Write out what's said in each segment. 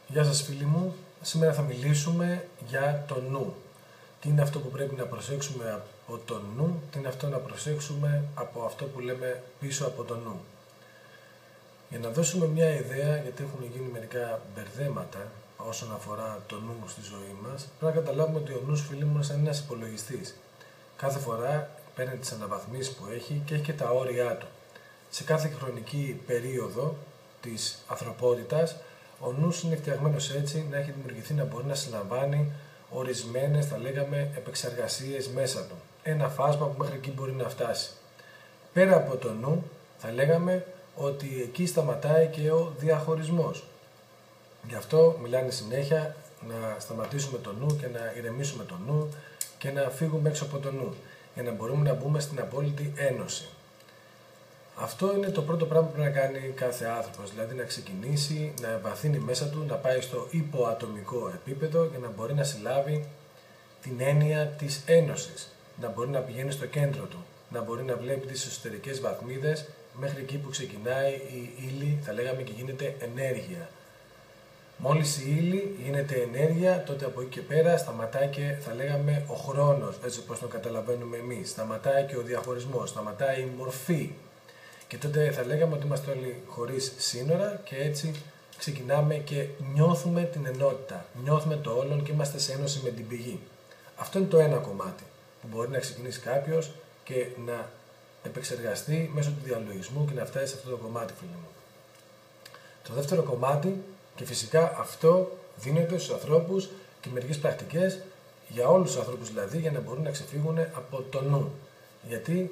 Γεια σας φίλοι μου, σήμερα θα μιλήσουμε για το νου. Τι είναι αυτό που πρέπει να προσέξουμε από το νου, τι είναι αυτό να προσέξουμε από αυτό που λέμε πίσω από το νου. Για να δώσουμε μια ιδέα, γιατί έχουν γίνει μερικά μπερδέματα όσον αφορά το νου στη ζωή μας, πρέπει να καταλάβουμε ότι ο νους, φίλοι μου, είναι σαν ένας υπολογιστής. Κάθε φορά παίρνει τις αναβαθμίσεις που έχει και έχει και τα όρια του. Σε κάθε χρονική περίοδο της ανθρωπότητας, ο νους είναι φτιαγμένος έτσι να έχει δημιουργηθεί να μπορεί να συλλαμβάνει ορισμένες, θα λέγαμε, επεξεργασίες μέσα του. Ένα φάσμα που μέχρι εκεί μπορεί να φτάσει. Πέρα από το νου, θα λέγαμε ότι εκεί σταματάει και ο διαχωρισμός. Γι' αυτό μιλάνε συνέχεια να σταματήσουμε το νου και να ηρεμήσουμε το νου και να φύγουμε έξω από το νου, για να μπορούμε να μπούμε στην απόλυτη ένωση. Αυτό είναι το πρώτο πράγμα που πρέπει να κάνει κάθε άνθρωπος, δηλαδή να ξεκινήσει, να εμβαθύνει μέσα του, να πάει στο υποατομικό επίπεδο για να μπορεί να συλλάβει την έννοια της ένωσης, να μπορεί να πηγαίνει στο κέντρο του, να μπορεί να βλέπει τις εσωτερικές βαθμίδες μέχρι εκεί που ξεκινάει η ύλη, θα λέγαμε, και γίνεται ενέργεια. Μόλις η ύλη γίνεται ενέργεια, τότε από εκεί και πέρα σταματάει και, θα λέγαμε, ο χρόνος, έτσι όπως το καταλαβαίνουμε εμείς, σταματάει και ο διαχωρισμός, σταματάει η μορφή. Και τότε θα λέγαμε ότι είμαστε όλοι χωρίς σύνορα και έτσι ξεκινάμε και νιώθουμε την ενότητα. Νιώθουμε το όλον και είμαστε σε ένωση με την πηγή. Αυτό είναι το ένα κομμάτι που μπορεί να ξεκινήσει κάποιος και να επεξεργαστεί μέσω του διαλογισμού και να φτάσει σε αυτό το κομμάτι, φίλοι μου. Το δεύτερο κομμάτι, και φυσικά αυτό δίνεται στους ανθρώπους και μερικές πρακτικές για όλους τους ανθρώπους, δηλαδή, για να μπορούν να ξεφύγουν από το νου. Γιατί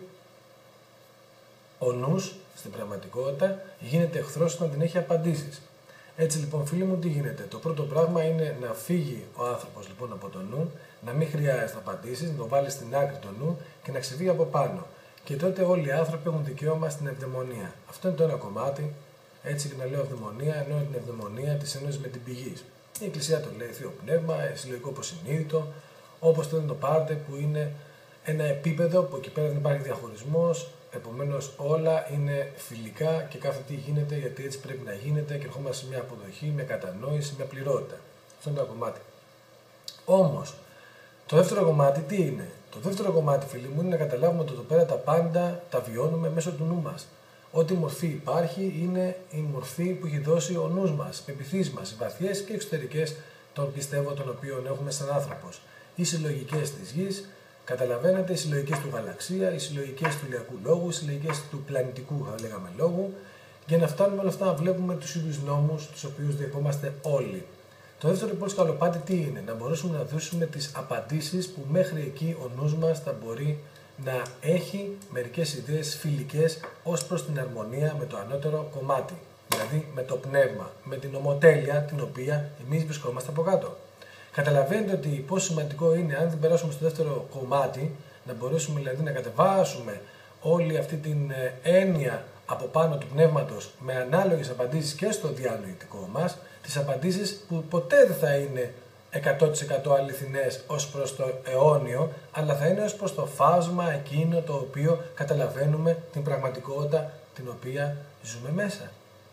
ο νους, στην πραγματικότητα, γίνεται εχθρός όταν δεν έχει απαντήσεις. Έτσι λοιπόν, φίλοι μου, τι γίνεται? Το πρώτο πράγμα είναι να φύγει ο άνθρωπος λοιπόν από το νου, να μην χρειάζεται απαντήσεις, να το βάλει στην άκρη το νου και να ξεφύγει από πάνω. Και τότε όλοι οι άνθρωποι έχουν δικαίωμα στην ευδαιμονία. Αυτό είναι το ένα κομμάτι. Έτσι, και να λέω ευδαιμονία, εννοώ την ευδαιμονία της ένωσης με την πηγή. Η Εκκλησία το λέει Θείο Πνεύμα, συλλογικό υποσυνείδητο, όπως το πάρτε, που είναι ένα επίπεδο που εκεί πέρα δεν υπάρχει διαχωρισμός. Επομένως όλα είναι φιλικά και κάθε τι γίνεται γιατί έτσι πρέπει να γίνεται και ερχόμαστε σε μια αποδοχή, μια κατανόηση, μια πληρότητα. Αυτό είναι το κομμάτι. Όμως, το δεύτερο κομμάτι τι είναι? Το δεύτερο κομμάτι, φίλοι μου, είναι να καταλάβουμε ότι εδώ πέρα τα πάντα τα βιώνουμε μέσω του νου μας. Ό,τι μορφή υπάρχει είναι η μορφή που έχει δώσει ο νους μας, οι πεποιθήσεις μας, οι βαθιές και εξωτερικές των πιστεύω των οποίων έχουμε σαν άνθρωπος. Οι συλλογικές της γης. Καταλαβαίνετε, οι συλλογικές του γαλαξία, οι συλλογικές του ηλιακού λόγου, οι συλλογικές του πλανητικού, θα λέγαμε, λόγου, για να φτάνουμε όλα αυτά να βλέπουμε τους ίδιους νόμους, τους οποίους διεπόμαστε όλοι. Το δεύτερο λοιπόν σκαλοπάτι τι είναι? Να μπορέσουμε να δώσουμε τις απαντήσεις που μέχρι εκεί ο νους μας θα μπορεί να έχει μερικές ιδέες φιλικές ως προς την αρμονία με το ανώτερο κομμάτι, δηλαδή με το πνεύμα, με την ομοτέλεια την οποία εμείς βρισκόμαστε από κάτω. Καταλαβαίνετε ότι πόσο σημαντικό είναι, αν δεν περάσουμε στο δεύτερο κομμάτι, να μπορέσουμε δηλαδή να κατεβάσουμε όλη αυτή την έννοια από πάνω του πνεύματος με ανάλογες απαντήσεις και στο διανοητικό μας, τις απαντήσεις που ποτέ δεν θα είναι 100% αληθινές ως προς το αιώνιο, αλλά θα είναι ως προς το φάσμα εκείνο το οποίο καταλαβαίνουμε την πραγματικότητα την οποία ζούμε μέσα.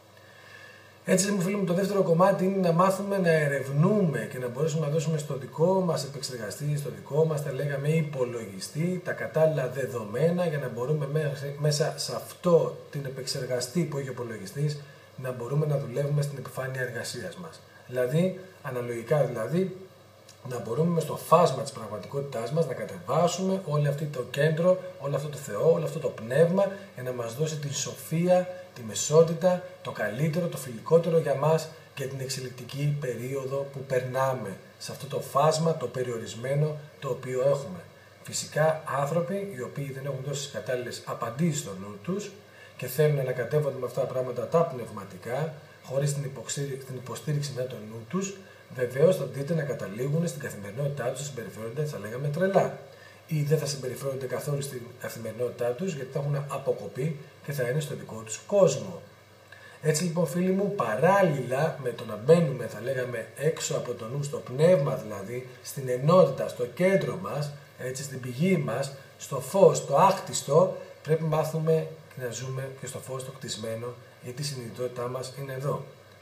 Έτσι, μου φίλοι μου, το δεύτερο κομμάτι είναι να μάθουμε να ερευνούμε και να μπορέσουμε να δώσουμε στο δικό μας επεξεργαστή, στο δικό μας, τα λέγαμε, υπολογιστή, τα κατάλληλα δεδομένα για να μπορούμε μέσα σε αυτό την επεξεργαστή που έχει ο υπολογιστής να μπορούμε να δουλεύουμε στην επιφάνεια εργασίας μας. Δηλαδή, αναλογικά δηλαδή, να μπορούμε μες στο φάσμα της πραγματικότητάς μας να κατεβάσουμε όλο αυτό το κέντρο, όλο αυτό το Θεό, όλο αυτό το πνεύμα για να μας δώσει την σοφία, τη μεσότητα, το καλύτερο, το φιλικότερο για μας και την εξελικτική περίοδο που περνάμε σε αυτό το φάσμα, το περιορισμένο το οποίο έχουμε. Φυσικά άνθρωποι οι οποίοι δεν έχουν δώσει τις κατάλληλες απαντήσεις στο νου τους και θέλουν να κατέβονται με αυτά τα πράγματα τα πνευματικά, χωρίς την υποστήριξη με το νου τους, βεβαίως θα δείτε να καταλήγουν στην καθημερινότητά τους, να συμπεριφέρονται, θα λέγαμε, τρελά. Ή δεν θα συμπεριφέρονται καθόλου στην καθημερινότητά τους γιατί θα έχουν αποκοπεί και θα είναι στο δικό τους κόσμο. Έτσι λοιπόν, φίλοι μου, παράλληλα με το να μπαίνουμε, θα λέγαμε, έξω από το νου, στο πνεύμα δηλαδή, στην ενότητα, στο κέντρο μας, έτσι, στην πηγή μας, στο φως, το άκτιστο, πρέπει να μάθουμε και να ζούμε και στο φως το κτισμένο, γιατί η συνειδητότητά μας είναι εδώ.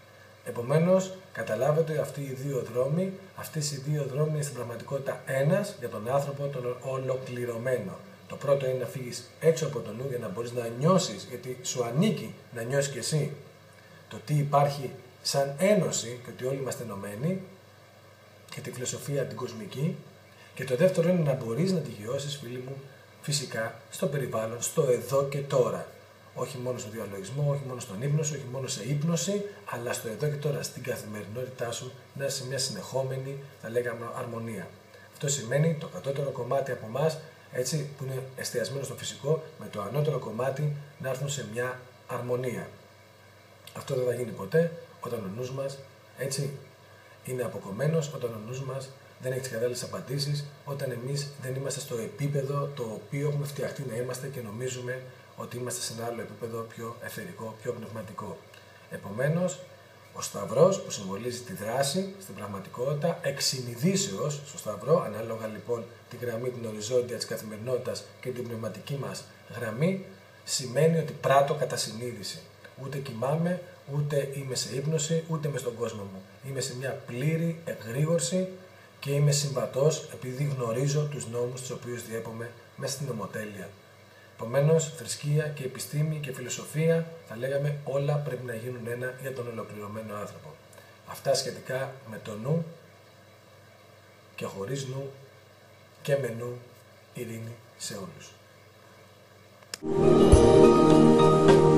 Επομένως, καταλάβετε ότι αυτές οι δύο δρόμοι είναι στην πραγματικότητα ένας για τον άνθρωπο τον ολοκληρωμένο. Το πρώτο είναι να φύγεις έξω από το νου για να μπορείς να νιώσεις, γιατί σου ανήκει να νιώσεις και εσύ το τι υπάρχει σαν ένωση και ότι όλοι είμαστε ενωμένοι και τη φιλοσοφία την κοσμική. Και το δεύτερο είναι να μπορείς να τη βιώσεις, φίλοι μου, φυσικά στο περιβάλλον, στο εδώ και τώρα. Όχι μόνο στο διαλογισμό, όχι μόνο στον ύπνο σου, όχι μόνο σε ύπνωση, αλλά στο εδώ και τώρα, στην καθημερινότητά σου, να είσαι σε μια συνεχόμενη, θα λέγαμε, αρμονία. Αυτό σημαίνει το κατώτερο κομμάτι από εμάς, έτσι, που είναι εστιασμένο στο φυσικό, με το ανώτερο κομμάτι να έρθουν σε μια αρμονία. Αυτό δεν θα γίνει ποτέ όταν ο νους μας, έτσι, είναι αποκομμένος, όταν ο νους μας δεν έχει τις κατάλληλες απαντήσεις, όταν εμείς δεν είμαστε στο επίπεδο το οποίο έχουμε φτιαχτεί να είμαστε και νομίζουμε ότι είμαστε σε ένα άλλο επίπεδο πιο εθερικό, πιο πνευματικό. Επομένως, ο Σταυρός που συμβολίζει τη δράση στην πραγματικότητα, εξ συνειδήσεως στο Σταυρό, ανάλογα λοιπόν τη γραμμή, την οριζόντια της καθημερινότητας και την πνευματική μας γραμμή, σημαίνει ότι πράττω κατά συνείδηση. Ούτε κοιμάμαι, ούτε είμαι σε ύπνωση, ούτε είμαι στον κόσμο μου. Είμαι σε μια πλήρη εγρήγορση και είμαι συμβατός επειδή γνωρίζω τους νόμους τους οποίους διέπομαι μέσα στην ομοτέλεια. Επομένως, θρησκεία και επιστήμη και φιλοσοφία, θα λέγαμε, όλα πρέπει να γίνουν ένα για τον ολοκληρωμένο άνθρωπο. Αυτά σχετικά με το νου και χωρίς νου και με νου, ειρήνη σε όλους.